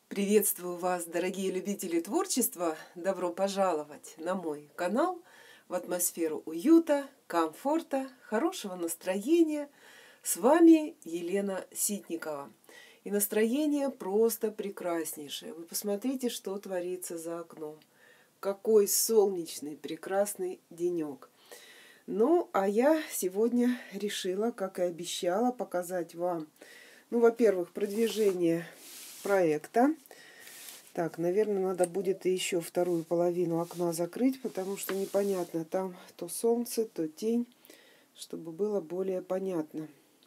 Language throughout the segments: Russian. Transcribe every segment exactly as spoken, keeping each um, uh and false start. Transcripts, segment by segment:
Приветствую вас, дорогие любители творчества! Добро пожаловать на мой канал в атмосферу уюта, комфорта, хорошего настроения. С вами Елена Ситникова. И настроение просто прекраснейшее. Вы посмотрите, что творится за окном. Какой солнечный, прекрасный денек. Ну, а я сегодня решила, как и обещала, показать вам, ну, во-первых, продвижение проекта. Так, наверное, надо будет еще вторую половину окна закрыть, потому что непонятно, там то солнце, то тень, чтобы было более понятно.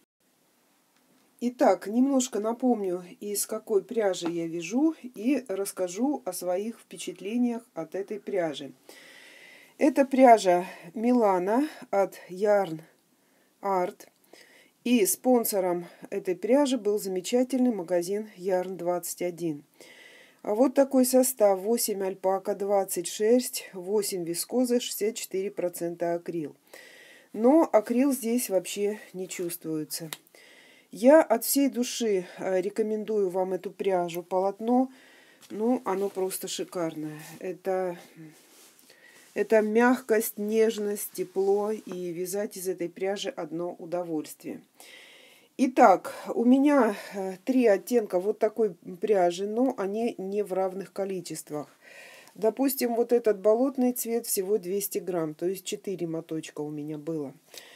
Итак, немножко напомню, из какой пряжи я вяжу, и расскажу о своих впечатлениях от этой пряжи. Это пряжа Милана от Yarn Art. И спонсором этой пряжи был замечательный магазин Yarn двадцать один. А вот такой состав: восемь альпака, двадцать шерсть, восемь вискоза, шестьдесят четыре процента акрил. Но акрил здесь вообще не чувствуется. Я от всей души рекомендую вам эту пряжу. Полотно, ну, оно просто шикарное. Это... Это мягкость, нежность, тепло, и вязать из этой пряжи одно удовольствие. Итак, у меня три оттенка вот такой пряжи, но они не в равных количествах. Допустим, вот этот болотный цвет всего двести грамм, то есть четыре моточка у меня было.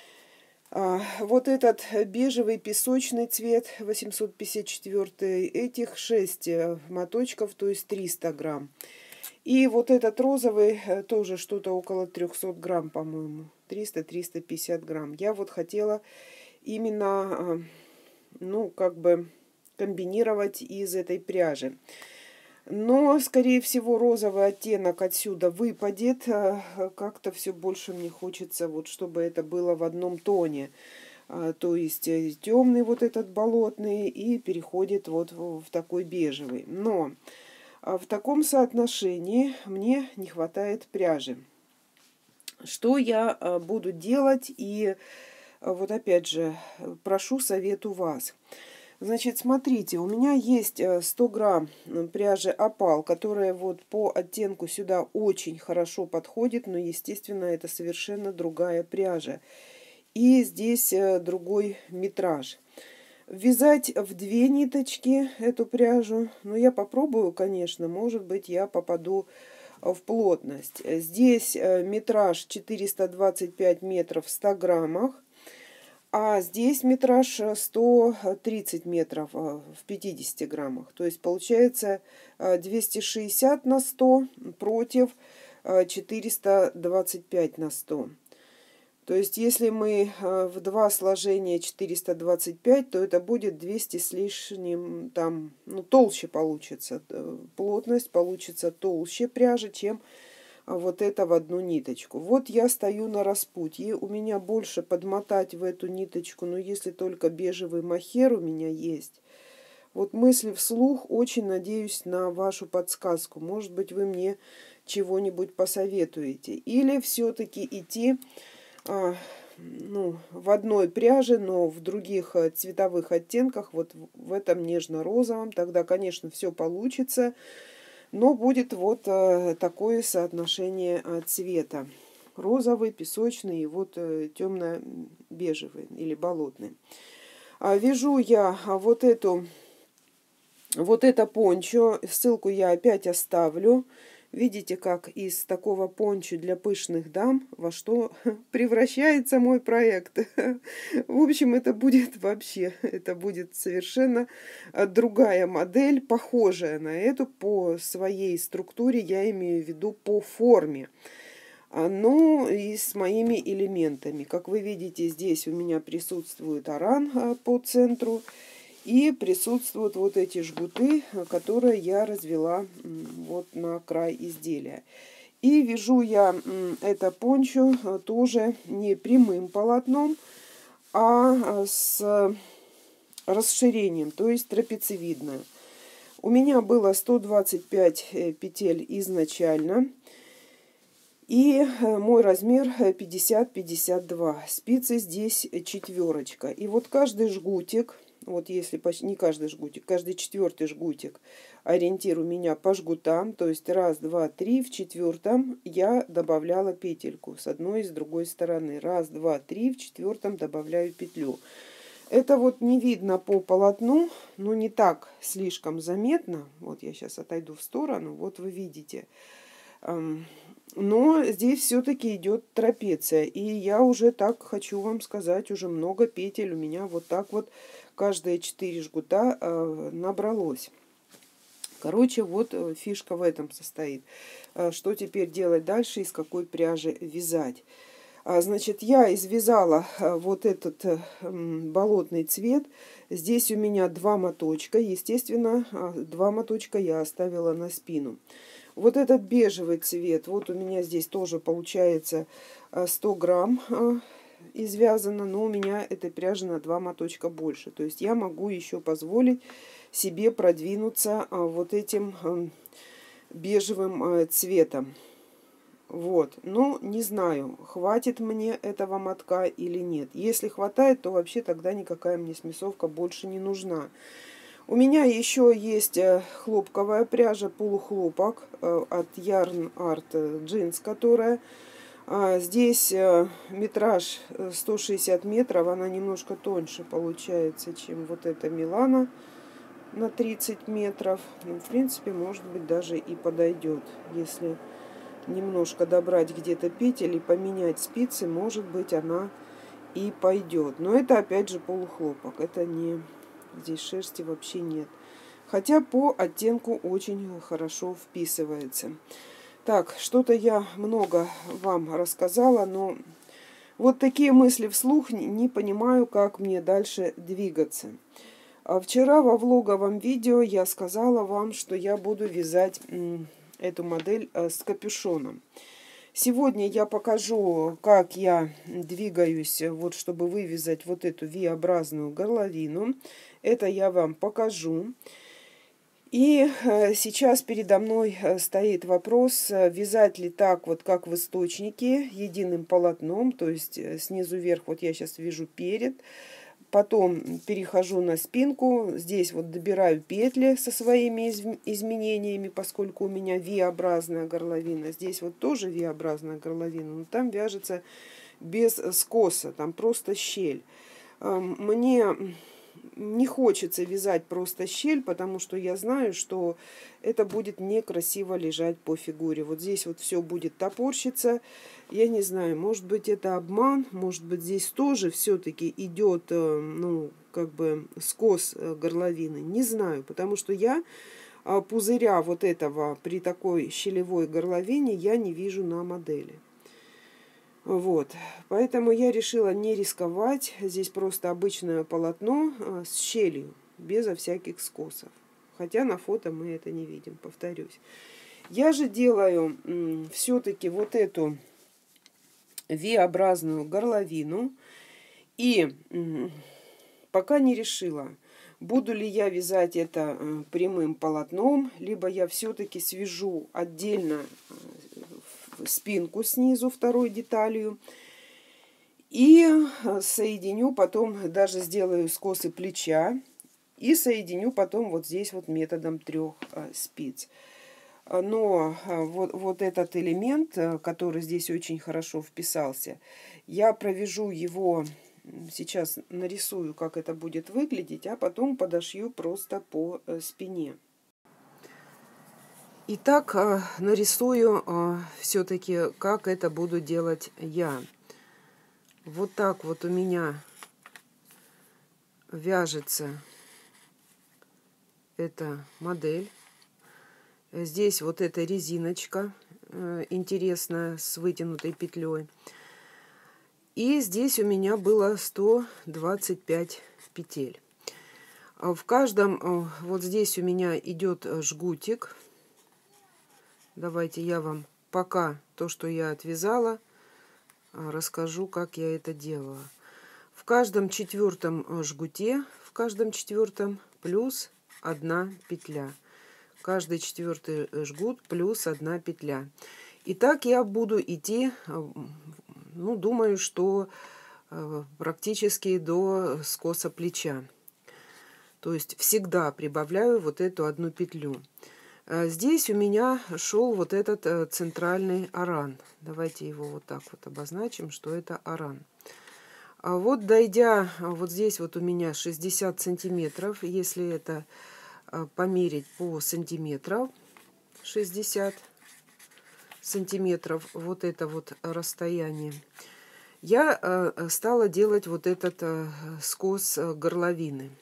А, вот этот бежевый песочный цвет восемьсот пятьдесят четыре, этих шесть моточков, то есть триста грамм. И вот этот розовый тоже что-то около трехсот грамм, по-моему. триста — триста пятьдесят грамм. Я вот хотела именно, ну, как бы комбинировать из этой пряжи. Но, скорее всего, розовый оттенок отсюда выпадет. Как-то все больше мне хочется, вот, чтобы это было в одном тоне. То есть темный вот этот болотный и переходит вот в такой бежевый. Но... в таком соотношении мне не хватает пряжи. Что я буду делать? И вот опять же прошу совет у вас. Значит, смотрите, у меня есть сто грамм пряжи опал, которая вот по оттенку сюда очень хорошо подходит, но, естественно, это совершенно другая пряжа. И здесь другой метраж. Вязать в две ниточки эту пряжу, но я попробую, конечно, может быть, я попаду в плотность. Здесь метраж четыреста двадцать пять метров в ста граммах, а здесь метраж сто тридцать метров в пятидесяти граммах. То есть получается двести шестьдесят на сто против четыреста двадцать пять на сто. То есть, если мы в два сложения четыреста двадцать пять, то это будет двести с лишним, там, ну, толще получится. Плотность получится толще пряжи, чем вот это в одну ниточку. Вот я стою на распутье. У меня больше подмотать в эту ниточку, но если только бежевый мохер у меня есть. Вот мысли вслух, очень надеюсь на вашу подсказку. Может быть, вы мне чего-нибудь посоветуете. Или все-таки идти... А, ну, в одной пряже, но в других цветовых оттенках, вот в этом нежно-розовом, тогда, конечно, все получится, но будет вот а, такое соотношение а, цвета. Розовый, песочный и вот а, темно-бежевый или болотный. А, вяжу я вот эту, вот это пончо, ссылку я опять оставлю. Видите, как из такого пончо для пышных дам во что превращается мой проект. В общем, это будет вообще, это будет совершенно другая модель, похожая на эту по своей структуре, я имею в виду по форме. Ну и с моими элементами. Как вы видите, здесь у меня присутствует аран по центру. И присутствуют вот эти жгуты, которые я развела вот на край изделия. И вяжу я это пончо тоже не прямым полотном, а с расширением, то есть трапециевидное. У меня было сто двадцать пять петель изначально. И мой размер пятьдесят — пятьдесят два. Спицы здесь четверочка. И вот каждый жгутик вот если почти не каждый жгутик, каждый четвертый жгутик ориентир у меня по жгутам, то есть раз, два, три, в четвертом я добавляла петельку с одной и с другой стороны. Раз, два, три, в четвертом добавляю петлю. Это вот не видно по полотну, но не так слишком заметно. Вот я сейчас отойду в сторону, вот вы видите. Но здесь все-таки идет трапеция. И я уже так хочу вам сказать, уже много петель у меня вот так вот каждые четыре жгута набралось. Короче, вот фишка в этом состоит. Что теперь делать дальше, из какой пряжи вязать? Значит, я извязала вот этот болотный цвет. Здесь у меня два моточка. Естественно, два моточка я оставила на спину. Вот этот бежевый цвет, вот у меня здесь тоже получается сто грамм извязано, но у меня этой пряжи на два моточка больше. То есть я могу еще позволить себе продвинуться вот этим бежевым цветом. Вот, ну, не знаю, хватит мне этого мотка или нет. Если хватает, то вообще тогда никакая мне смесовка больше не нужна. У меня еще есть хлопковая пряжа, полухлопок от Yarn Art Jeans, которая здесь метраж сто шестьдесят метров, она немножко тоньше получается, чем вот эта Милана на тридцать метров. Ну, в принципе, может быть, даже и подойдет, если немножко добрать где-то петель и поменять спицы, может быть, она и пойдет. Но это опять же полухлопок, это не... Здесь шерсти вообще нет. Хотя по оттенку очень хорошо вписывается. Так, что-то я много вам рассказала, но вот такие мысли вслух, не, не понимаю, как мне дальше двигаться. А вчера во влоговом видео я сказала вам, что я буду вязать эту модель с капюшоном. Сегодня я покажу, как я двигаюсь, вот, чтобы вывязать вот эту V-образную горловину. Это я вам покажу. И сейчас передо мной стоит вопрос, вязать ли так, вот как в источнике, единым полотном, то есть снизу вверх, вот я сейчас вяжу перед. Потом перехожу на спинку, здесь вот добираю петли со своими изменениями, поскольку у меня V-образная горловина. Здесь вот тоже V-образная горловина, но там вяжется без скоса, там просто щель. Мне не хочется вязать просто щель, потому что я знаю, что это будет некрасиво лежать по фигуре. Вот здесь вот все будет топорщиться. Я не знаю, может быть, это обман, может быть, здесь тоже все-таки идет, ну, как бы скос горловины. Не знаю, потому что я пузыря вот этого при такой щелевой горловине я не вижу на модели. Вот, поэтому я решила не рисковать. Здесь просто обычное полотно с щелью, безо всяких скосов. Хотя на фото мы это не видим, повторюсь. Я же делаю все-таки вот эту V-образную горловину. И пока не решила, буду ли я вязать это прямым полотном, либо я все-таки свяжу отдельно спинку снизу второй деталью и соединю потом, даже сделаю скосы плеча и соединю потом вот здесь вот методом трех спиц. Но вот, вот этот элемент, который здесь очень хорошо вписался, я провяжу его, сейчас нарисую, как это будет выглядеть, а потом подошью просто по спине. Итак, нарисую все-таки, как это буду делать я. Вот так вот у меня вяжется эта модель. Здесь вот эта резиночка интересная с вытянутой петлей. И здесь у меня было сто двадцать пять петель. В каждом, вот здесь у меня идет жгутик. Давайте я вам пока то, что я отвязала, расскажу, как я это делала. В каждом четвертом жгуте, в каждом четвертом плюс одна петля. Каждый четвертый жгут плюс одна петля. И так я буду идти, ну, думаю, что практически до скоса плеча. То есть всегда прибавляю вот эту одну петлю. Здесь у меня шел вот этот центральный аран. Давайте его вот так вот обозначим, что это аран. А вот дойдя, вот здесь вот у меня шестьдесят сантиметров, если это померить по сантиметрам, шестьдесят сантиметров, вот это вот расстояние, я стала делать вот этот скос горловины.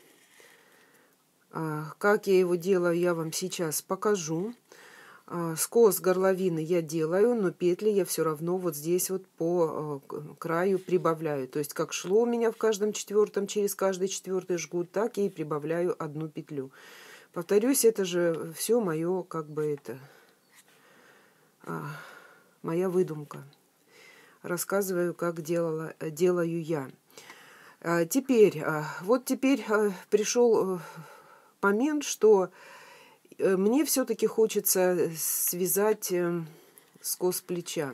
Как я его делаю, я вам сейчас покажу. Скос горловины я делаю, но петли я все равно вот здесь вот по краю прибавляю. То есть как шло у меня в каждом четвертом, через каждый четвертый жгут, так я и прибавляю одну петлю. Повторюсь, это же все мое, как бы это, моя выдумка. Рассказываю, как делала, делаю я. Теперь, вот теперь пришел момент, что мне все-таки хочется связать скос плеча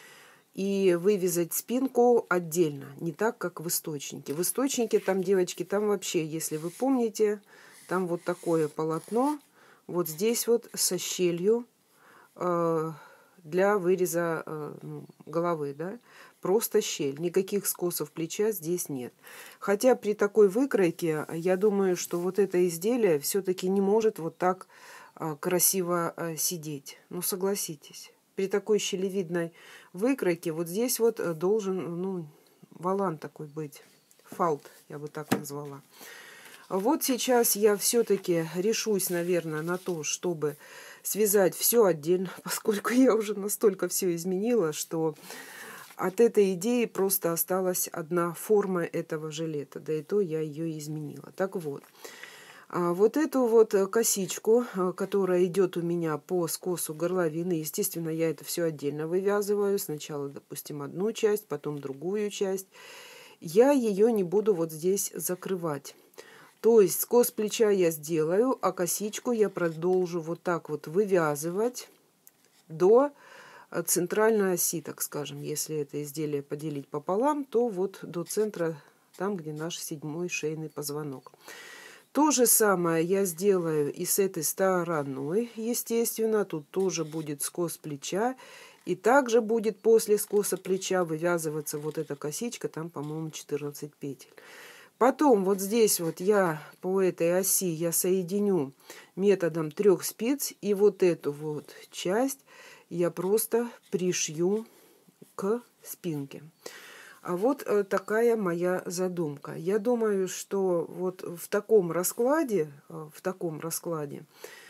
и вывязать спинку отдельно, не так, как в источнике. В источнике там, девочки, там вообще, если вы помните, там вот такое полотно, вот здесь вот со щелью э, для выреза э, ну, головы, да, просто щель, никаких скосов плеча здесь нет. Хотя при такой выкройке, я думаю, что вот это изделие все-таки не может вот так э, красиво э, сидеть. Ну, согласитесь. При такой щелевидной выкройке вот здесь вот должен, ну, волан такой быть. Фалт, я бы так назвала. Вот сейчас я все-таки решусь, наверное, на то, чтобы связать все отдельно, поскольку я уже настолько все изменила, что от этой идеи просто осталась одна форма этого жилета. Да и то я ее изменила. Так вот. Вот эту вот косичку, которая идет у меня по скосу горловины, естественно, я это все отдельно вывязываю. Сначала, допустим, одну часть, потом другую часть. Я ее не буду вот здесь закрывать. То есть скос плеча я сделаю, а косичку я продолжу вот так вот вывязывать до центральной оси, так скажем. Если это изделие поделить пополам, то вот до центра, там, где наш седьмой шейный позвонок. То же самое я сделаю и с этой стороной, естественно. Тут тоже будет скос плеча. И также будет после скоса плеча вывязываться вот эта косичка, там, по-моему, четырнадцать петель. Потом вот здесь вот я по этой оси я соединю методом трех спиц. И вот эту вот часть я просто пришью к спинке. А вот такая моя задумка. Я думаю, что вот в таком раскладе, в таком раскладе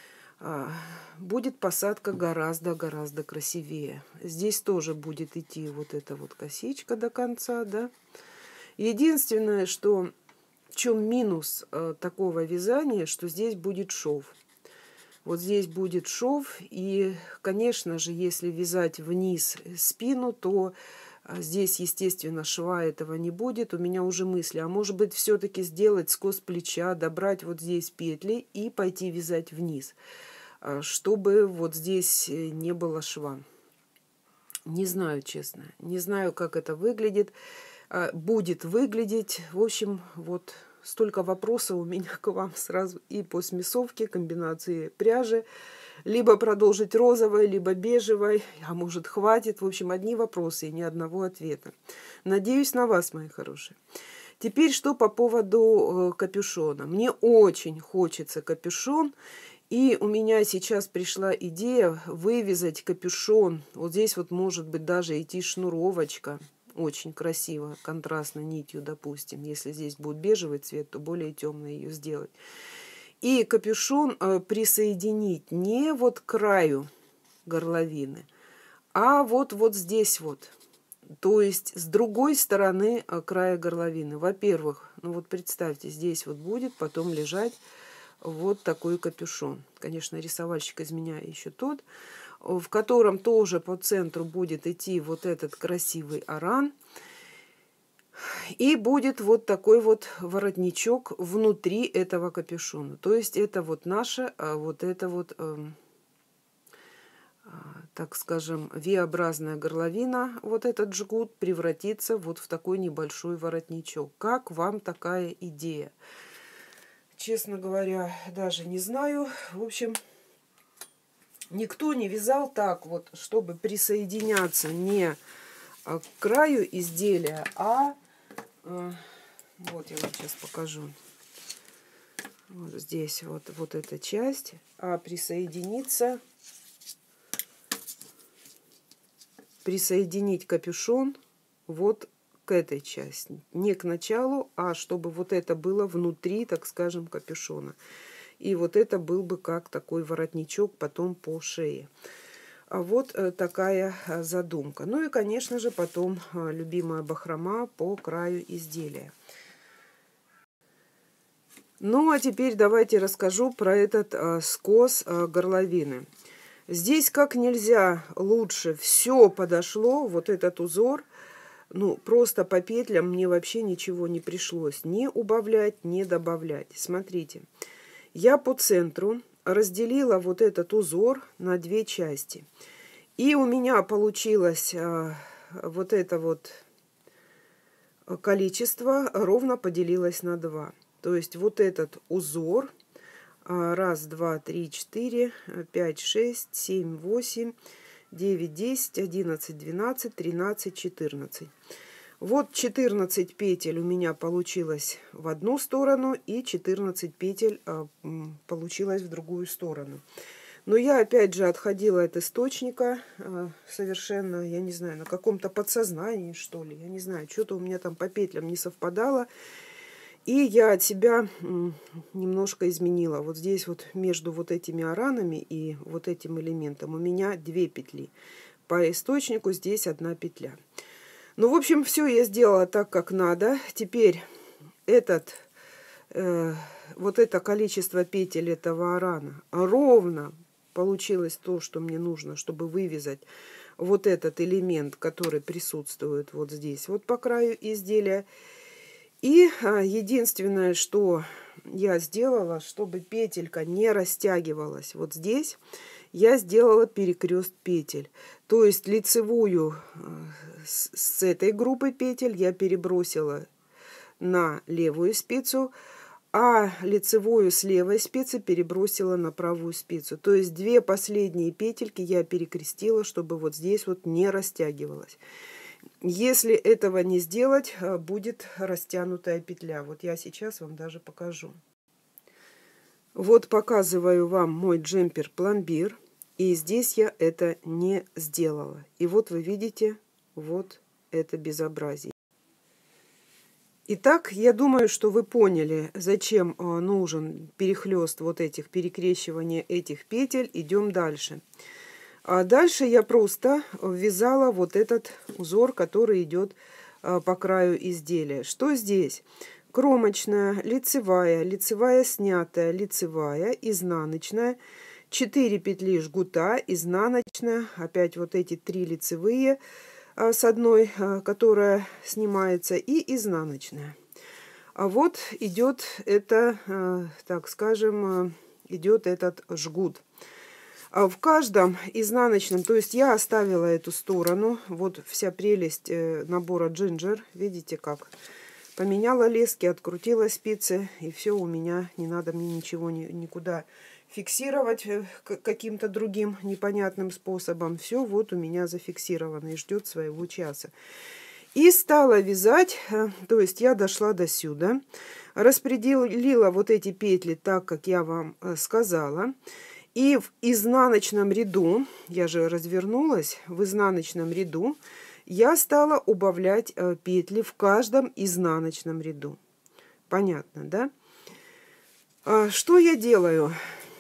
будет посадка гораздо-гораздо красивее. Здесь тоже будет идти вот эта вот косичка до конца, да. Единственное, что в чем минус э, такого вязания, что здесь будет шов. Вот здесь будет шов, и, конечно же, если вязать вниз спину, то э, здесь, естественно, шва этого не будет. У меня уже мысли, а может быть, все-таки сделать скос плеча, добрать вот здесь петли и пойти вязать вниз, э, чтобы вот здесь не было шва. Не знаю, честно, не знаю, как это выглядит. Будет выглядеть. В общем, вот столько вопросов у меня к вам сразу и по смесовке, комбинации пряжи. Либо продолжить розовой, либо бежевой, а может хватит. В общем, одни вопросы и ни одного ответа. Надеюсь на вас, мои хорошие. Теперь что по поводу капюшона. Мне очень хочется капюшон. И у меня сейчас пришла идея вывязать капюшон. Вот здесь вот может быть даже идти шнуровочка. Очень красиво, контрастной нитью, допустим. Если здесь будет бежевый цвет, то более темный ее сделать. И капюшон э, присоединить не вот к краю горловины, а вот, вот здесь вот. То есть с другой стороны э, края горловины. Во-первых, ну вот представьте, здесь вот будет потом лежать вот такой капюшон. Конечно, рисовальщик из меня еще тот, в котором тоже по центру будет идти вот этот красивый аран. И будет вот такой вот воротничок внутри этого капюшона. То есть это вот наша, вот это вот, э, э, так скажем, V-образная горловина, вот этот жгут превратится вот в такой небольшой воротничок. Как вам такая идея? честно говоря, даже не знаю. В общем, никто не вязал так вот, чтобы присоединяться не к краю изделия, а вот я вам сейчас покажу. Вот здесь вот, вот эта часть, а присоединиться, присоединить капюшон вот к этой части. Не к началу, а чтобы вот это было внутри, так скажем, капюшона. И вот это был бы как такой воротничок потом по шее. А вот такая задумка. Ну и, конечно же, потом любимая бахрома по краю изделия. Ну, а теперь давайте расскажу про этот а, скос а, горловины. Здесь как нельзя лучше все подошло, вот этот узор. Ну, просто по петлям мне вообще ничего не пришлось. Ни убавлять, ни добавлять. Смотрите, я по центру разделила вот этот узор на две части. И у меня получилось а, вот это вот количество ровно поделилось на два. То есть вот этот узор, раз, два, три, четыре, пять, шесть, семь, восемь, девять, десять, одиннадцать, двенадцать, тринадцать, четырнадцать. Вот четырнадцать петель у меня получилось в одну сторону и четырнадцать петель получилось в другую сторону. Но я опять же отходила от источника совершенно, я не знаю, на каком-то подсознании, что ли. Я не знаю, что-то у меня там по петлям не совпадало. И я от себя немножко изменила. Вот здесь вот между вот этими оранами и вот этим элементом у меня две петли. По источнику здесь одна петля. Ну, в общем, все я сделала так, как надо. Теперь этот, э, вот это количество петель этого орана ровно получилось то, что мне нужно, чтобы вывязать вот этот элемент, который присутствует вот здесь, вот по краю изделия. И а, единственное, что я сделала, чтобы петелька не растягивалась вот здесь, я сделала перекрест петель. То есть лицевую с, с этой группы петель я перебросила на левую спицу, а лицевую с левой спицы перебросила на правую спицу. То есть две последние петельки я перекрестила, чтобы вот здесь вот не растягивалась. Если этого не сделать, будет растянутая петля. Вот я сейчас вам даже покажу. Вот показываю вам мой джемпер-пломбир. И здесь я это не сделала. И вот вы видите, вот это безобразие. Итак, я думаю, что вы поняли, зачем нужен перехлест вот этих, перекрещивания этих петель. Идем дальше. А дальше я просто ввязала вот этот узор, который идет по краю изделия. Что здесь? Кромочная, лицевая, лицевая снятая, лицевая, изнаночная, четыре петли жгута, изнаночная, опять вот эти три лицевые с одной, которая снимается, и изнаночная. А вот идет это, так скажем, идет этот жгут. В каждом изнаночном, то есть я оставила эту сторону, вот вся прелесть набора Ginger, видите как, поменяла лески, открутила спицы, и все у меня, не надо мне ничего ни, никуда фиксировать каким-то другим непонятным способом, все вот у меня зафиксировано и ждет своего часа. И стала вязать, то есть я дошла до сюда, распределила вот эти петли так, как я вам сказала. И в изнаночном ряду, я же развернулась, в изнаночном ряду я стала убавлять э, петли в каждом изнаночном ряду. Понятно, да? А, что я делаю?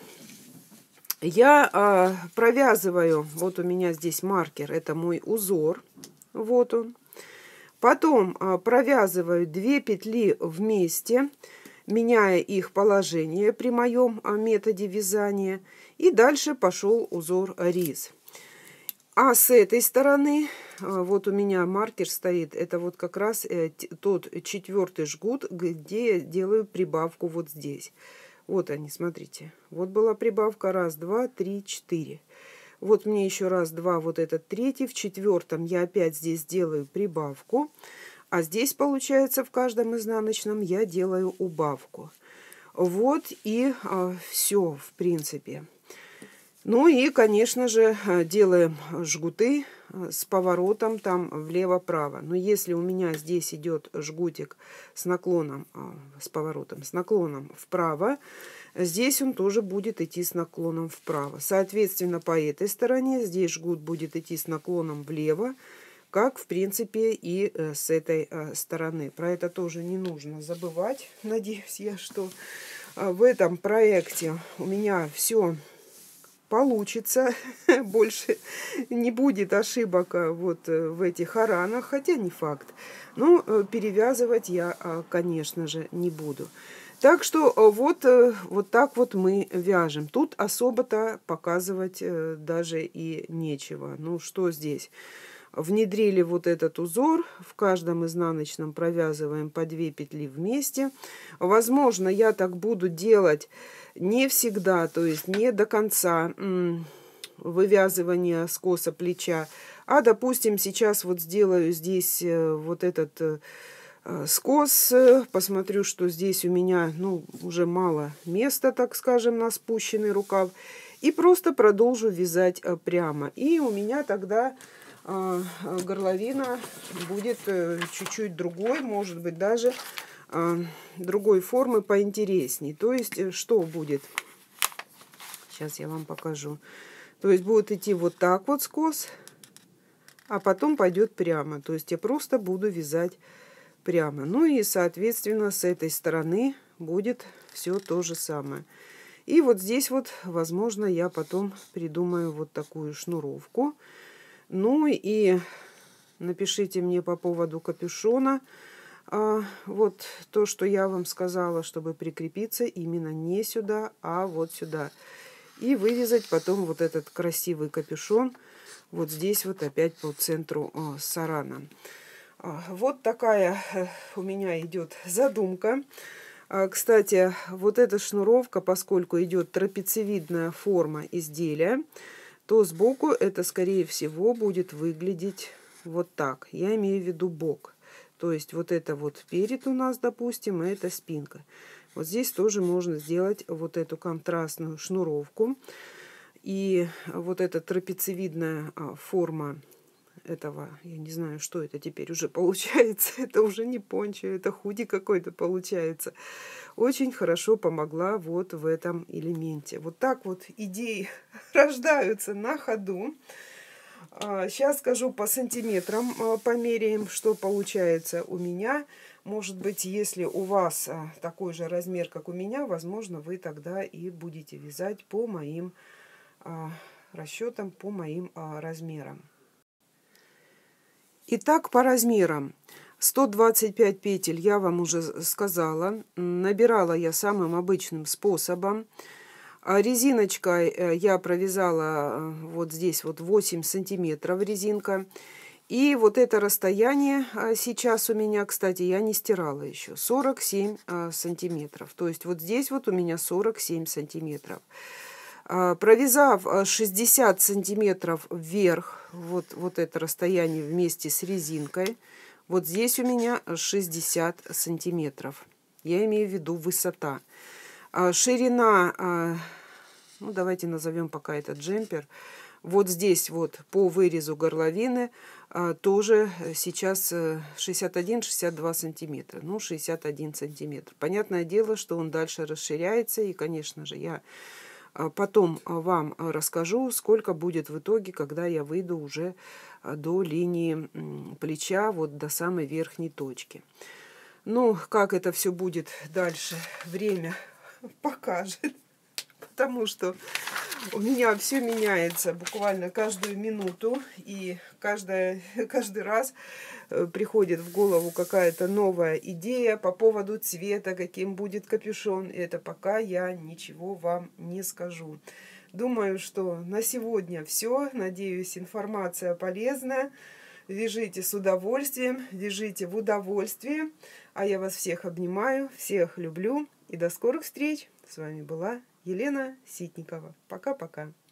Я а, провязываю, вот у меня здесь маркер, это мой узор, вот он. Потом а, провязываю две петли вместе, меняя их положение при моем методе вязания. И дальше пошел узор рис. А с этой стороны, вот у меня маркер стоит, это вот как раз тот четвертый жгут, где я делаю прибавку вот здесь. Вот они, смотрите. Вот была прибавка. Раз, два, три, четыре. Вот мне еще раз, два, вот этот третий. В четвертом я опять здесь делаю прибавку. А здесь, получается, в каждом изнаночном я делаю убавку. Вот и все, в принципе. Ну и, конечно же, делаем жгуты с поворотом там влево-право. Но если у меня здесь идет жгутик с наклоном, с поворотом, с наклоном вправо, здесь он тоже будет идти с наклоном вправо. Соответственно, по этой стороне здесь жгут будет идти с наклоном влево, как, в принципе, и с этой стороны. Про это тоже не нужно забывать. Надеюсь я, что в этом проекте у меня все получится, больше не будет ошибок вот в этих оранах, хотя не факт. Но перевязывать я, конечно же, не буду. Так что вот, вот так вот мы вяжем. Тут особо-то показывать даже и нечего. Ну, что здесь? Внедрили вот этот узор, в каждом изнаночном провязываем по две петли вместе. Возможно, я так буду делать не всегда, то есть не до конца вывязывания скоса плеча, а, допустим, сейчас вот сделаю здесь вот этот скос, посмотрю, что здесь у меня, ну, уже мало места, так скажем, на спущенный рукав, и просто продолжу вязать прямо. И у меня тогда горловина будет чуть-чуть другой, может быть, даже другой формы поинтересней. То есть, что будет? Сейчас я вам покажу. То есть, будет идти вот так вот скос, а потом пойдет прямо. То есть, я просто буду вязать прямо. Ну и, соответственно, с этой стороны будет все то же самое. И вот здесь вот, возможно, я потом придумаю вот такую шнуровку. Ну и напишите мне по поводу капюшона. А, вот то, что я вам сказала, чтобы прикрепиться именно не сюда, а вот сюда. И вывязать потом вот этот красивый капюшон вот здесь вот опять по центру а, с араном. А, вот такая у меня идет задумка. А, кстати, вот эта шнуровка, поскольку идет трапециевидная форма изделия, то сбоку это, скорее всего, будет выглядеть вот так. Я имею в виду бок. То есть вот это вот перед у нас, допустим, и это спинка. Вот здесь тоже можно сделать вот эту контрастную шнуровку. И вот эта трапециевидная форма этого, я не знаю, что это теперь уже получается. Это уже не пончо, это худи какой-то получается. Очень хорошо помогла вот в этом элементе. Вот так вот идеи рождаются на ходу. Сейчас скажу по сантиметрам, померяем, что получается у меня. Может быть, если у вас такой же размер, как у меня, возможно, вы тогда и будете вязать по моим расчетам, по моим размерам. Итак, по размерам. сто двадцать пять петель я вам уже сказала. Набирала я самым обычным способом. Резиночкой я провязала вот здесь вот восемь сантиметров резинка. И вот это расстояние сейчас у меня, кстати, я не стирала еще, сорок семь сантиметров. То есть вот здесь вот у меня сорок семь сантиметров. Провязав шестьдесят сантиметров вверх, вот, вот это расстояние вместе с резинкой, вот здесь у меня шестьдесят сантиметров. Я имею в виду высота. Ширина, ну давайте назовем пока это джемпер. Вот здесь вот по вырезу горловины тоже сейчас шестьдесят один — шестьдесят два сантиметра. Ну, шестьдесят один сантиметр. Понятное дело, что он дальше расширяется. И, конечно же, я потом вам расскажу, сколько будет в итоге, когда я выйду уже до линии плеча, вот до самой верхней точки. Ну, как это все будет дальше, время покажет. Потому что у меня все меняется буквально каждую минуту. И каждая, каждый раз приходит в голову какая-то новая идея по поводу цвета, каким будет капюшон. И это пока я ничего вам не скажу. Думаю, что на сегодня все. Надеюсь, информация полезная. Вяжите с удовольствием, вяжите в удовольствии. А я вас всех обнимаю, всех люблю. И до скорых встреч. С вами была Елена Ситникова. Пока-пока.